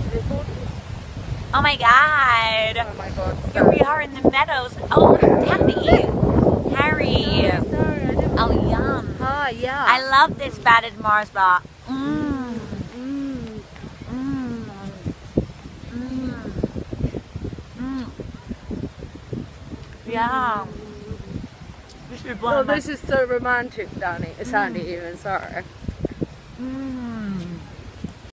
Oh my god. Oh my god. Here we are in the meadows. Oh, Daddy. Harry. Oh, yum. Oh, yeah. I love this Battered Mars bar. Yeah. This is one Oh, of my this is so romantic, Danny. Sandy, even, sorry.